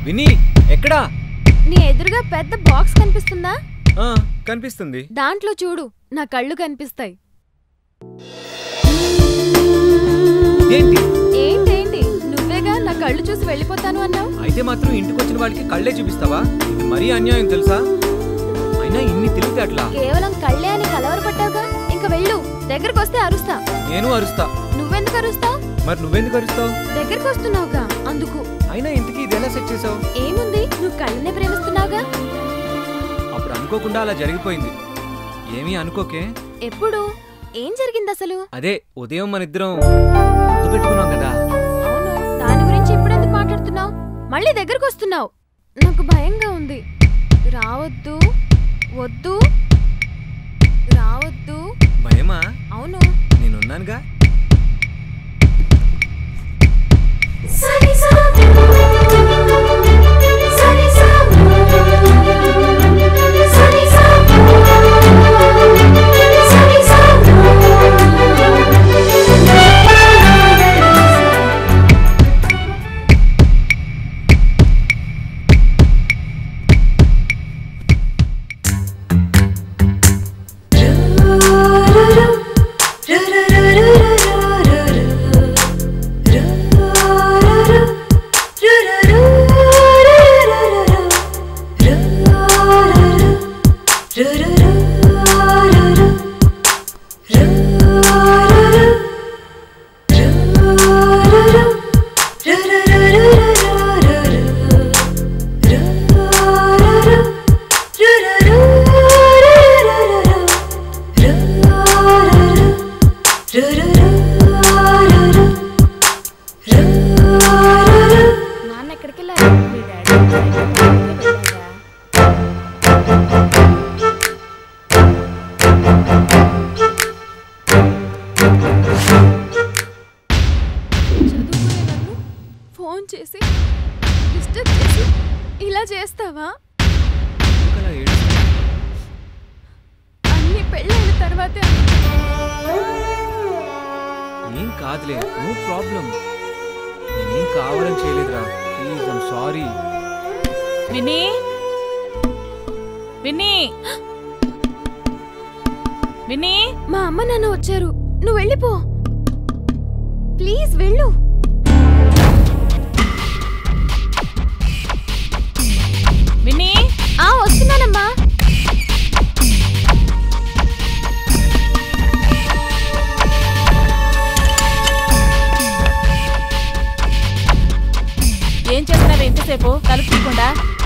విని ఎక్కడా? నీ ఎదురుగా పెద్ద బాక్స్ కనిపిస్తుందా? కనిపిస్తుంది. దాంట్లో చూడు, నా కళ్ళు కనిపిస్తాయి. ఏంటేంటి నువ్వేగా నా కళ్ళు చూసి వెళ్ళిపోతాను అన్నావు. అయితే మాత్రం ఇంటికి వచ్చిన వాడికి కళ్ళే చూపిస్తావా? ఇది మరీ అన్యాయం తెలుసా? అయినా ఇన్ని తెలివితే అట్లా కేవలం కళ్ళే అని కలవరపడ్డావుగా. ఇంక వెళ్ళు. దగ్గరకు వస్తే అరుస్తా. నేను అరుస్తా. నువ్వెందుకు అరుస్తావు? మరి నువ్వెందుకు అరుస్తావు? దగ్గరకు వస్తున్నావుగా అందుకు. అయినా ఇంతకీ ఇది ఎలా సెట్ చేసావు? ఏముంది, నువ్వు కళ్ళనే ప్రేమిస్తున్నావుగా. అప్పుడు అనుకోకుండా అలా జరిగిపోయింది. ఏమీ అనుకోకే. ఎప్పుడు? ఏం జరిగింది అసలు? అదే ఉదయం మన ఇద్దరం ముద్దు పెట్టుకున్నాం కదా. అవును, దాని గురించి ఇప్పుడెందుకు మాట్లాడుతున్నావు? మళ్ళీ దగ్గరకు వస్తున్నావు. నాకు భయంగా ఉంది. రావద్దు. వద్దు. రావద్దు. భయమా? అవును, నేనున్నానుగా. ఫోన్ చేసి డిస్టర్బ్ చేసి ఇలా చేస్తావా? అన్ని పెళ్ళైన తర్వాతే. ఏం కాదులే, నో ప్రాబ్లం. నేనేం కావాలని చేయలేదురా. Please, I'm sorry. Winnie, Winnie, Winnie. మా అమ్మ నాన్న వచ్చారు, నువ్వు వెళ్ళిపో. ప్లీజ్ వెళ్ళు. విన్నీ. వస్తున్నానమ్మా. ఏం చేస్తున్నావు ఎంతసేపు తలుపు తీయకుండా?